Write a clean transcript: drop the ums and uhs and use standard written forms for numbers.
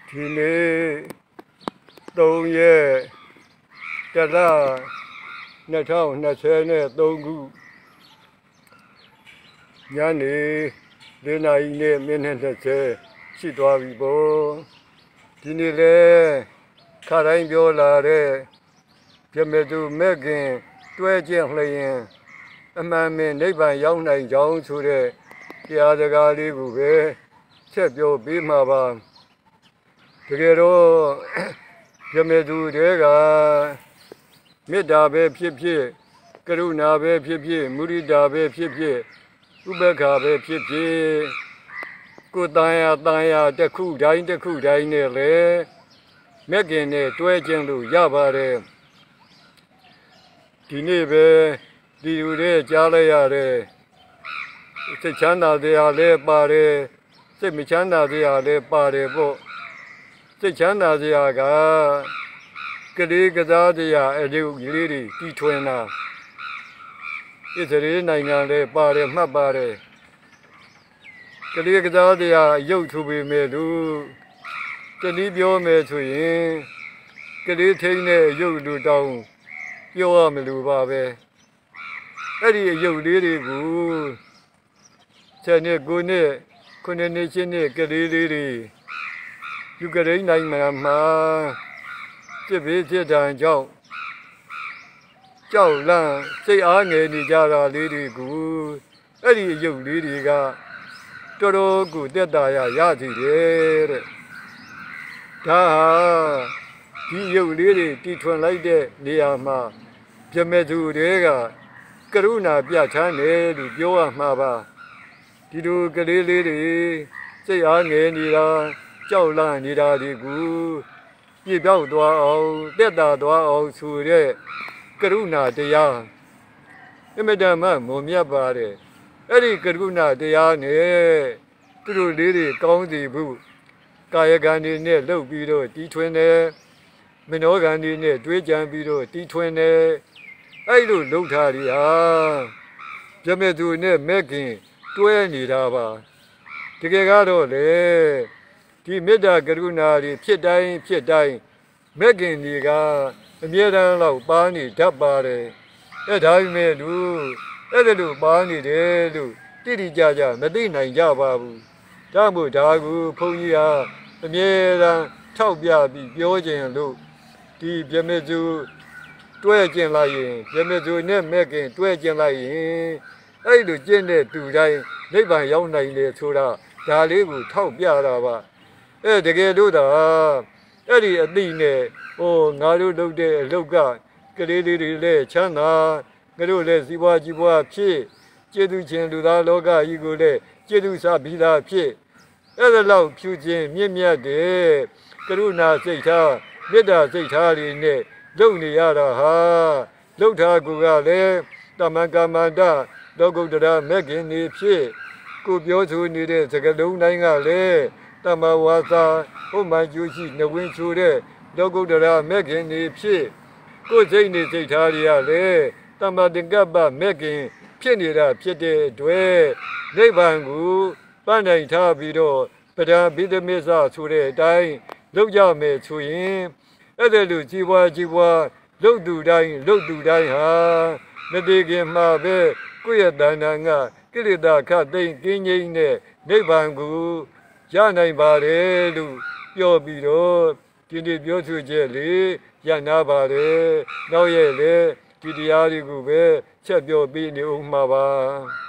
ဒီနေ့3ရက်တလ2023ခုညနေ4 နာရီနဲ့မိနစ်20ရှိသွားပြီပေါ့ဒီနေ့လဲခါတိုင်းပြောလာတဲ့ပြမေသူမဲ့ခင်တွဲကျင့်လျင်အမှန်မင်းနိဗ္ဗာန်ရောက်နိုင်ကြောင်းဆိုတဲ့တရားစကားလေးကိုပဲဆက်ပြောပေးမှာပါတကယ်တော့ပြမေသူတွေကမေတ္တာပဲဖြစ်ဖြစ်ကရုဏာပဲဖြစ်ဖြစ်မုဒိတာပဲဖြစ်ဖြစ်ဥပေက္ခပဲဖြစ်ဖြစ်ကိုယ်တန်ရာတစ်ခုတိုင်းနဲ့လေမက်ကင်နဲ့တွဲခြင်းလို့ရပါတယ်ဒီနေ့ပဲဒီလူတွေကြားလိုက်ရတယ်စိတ်ချမ်းသာတရားလည်းပါတယ်စိတ်မချမ်းသာတရားလည်းပါတယ်ပေါ့စိတ်ချမ်းသာတရားကကလေးကစားတရားအကျိုးကြီးလေးတွေတီထွင်တာဣသရေလနိုင်ငံလည်းပါတယ်မှတ်ပါတယ်ကလေးကစားတရားရုပ်ထူပေမဲ့လို့တနည်းပြောမယ်ဆိုရင်ကလေးထိန်းတဲ့ရုပ်လူတောင်းပြောရမလို့ပါပဲအဲ့ဒီရုပ်လေးတွေကို7 နှစ်9 နှစ်9 နှစ်10 နှစ်ကလေးလေးတွေယူကရိန်းနိုင်ငံမှာစစ်ဘေးဖြစ်တဲ့ကြောင့်ကြောက်လန့်စိတ်အားငယ်နေကြတာလေးတွေကိုအဲ့ဒီရုပ်လေးတွေကတော်တော်ကိုတက်တာရစီတယ်တဲ့ဒါဟာဒီရုပ်လေးတွေတီထွင်လိုက်တဲ့နေရာမှာပြမေသူတွေကကရုဏာပြချမ်းတယ်လို့ပြောရမှာပါဒီလိုကလေးလေးတွေစိတ်အားငယ်နေတာကြောက်လန့်နေတာတွေကိုပြပြောက်သွားအောင်တက်တာသွားအောင်ဆိုတဲ့ကရုဏာတရားအမြဲတမ်းမုံမြတ်ပါတယ်အဲ့ဒီကရုဏာတရားနဲ့သူတို့လေးတွေကောင်းစီဖို့ကာယကံတွေနဲ့လှုပ်ပြီးတော့တီးထွင်တယ်မနောကံတွေနဲ့တွေးကြံပြီးတော့တီးထွင်တယ်အဲ့လိုလှုပ်ထားရပြမေသူနဲ့မဲ့ခင်တွဲနေတာပါတကယ်ကတော့လေဒီမေတ္တာကရုဏာတွေဖြစ်တိုင်းမဲ့ခင်တွေကအမြဲတမ်းတော့ပါနေတတ်ပါတယ်အဲ့ဒါပေမဲ့လို့အဲ့ဒါလို့ပါနေတယ်လို့တိကြမသိနိုင်ကြပါဘူးဒါမို့ဒါကိုဘုန်းကြီးဟာအမြဲတမ်းထောက်ပြပြီးပြောခြင်းလို့ဒီပြမေသူတွဲကျင်လိုက်ရင်ပြမေသူနဲ့မဲ့ခင်တွဲကျင်လိုက်ရင်အဲ့လိုကျင့်တဲ့သူတိုင်းနိဗ္ဗာန်ရောက်နိုင်တယ်ဆိုတာဒါလေးကိုထောက်ပြတာပါတကယ်လို့သာအဲ့ဒီအသိနဲ့ငါတို့လုပ်တဲ့အလုပ်ကကလေးလေးတွေလည်းချမ်းသာငါတို့လည်းစီးပွားကြီးပွားဖြစ်ကျေးဇူးရှင်လူသားလောကကြီးကိုလည်းကျေးဇူးစားပြီးသားဖြစ်အဲ့ဒါလောက်ဖြူခြင်းမြင့်မြတ်တဲ့ကရုဏာစိတ်ထားမေတ္တာစိတ်ထားတွေနဲ့လုပ်နေရတာဟာလုပ်ထားကူကလည်းတမန်ကမ္မန္တလောကုတ္တရာမဲ့ခင်နေဖြစ်ကိုပြောဆိုနေတဲ့စကားလုံးတိုင်းကလည်းတမဝါစာဥမှန်ကျူးရှိနှဝင်းချိုတဲ့လောကုတ္တရာမဲ့ခင်နေဖြစ်ကိုစိတ်နေစိတ်ထားတွေကလည်းတမ္မာသင်္ကပ္ပမဲ့ခင်ဖြစ်နေတာဖြစ်တဲ့အတွက်နိဗ္ဗာန်ကိုပန်းတိုင်ထားပြီးတော့ပဒံဘိဓမစ္ဆဆိုတဲ့အတိုင်းလုပ်ကြမယ်ဆိုရင်အဲ့ဒါလိုကြီးပွားလုပ်သူတိုင်းဟာမတည်ခင်မှာပဲကိုယ့်ရဲ့တဏ္ဍာကကိလေသာခတ်သိမ်းကင်းငြိမ်းတဲ့နိဗ္ဗာန်ကိုရနိုင်ပါတယ်လို့ပြောပြီးတော့ဒီနေ့ပြောဆိုချက်လေးရနာပါတယ်နောက်ရဲ့လေဒီတရားတွေကိုပဲချက်ပြောပြီးနေဦးမှာပါ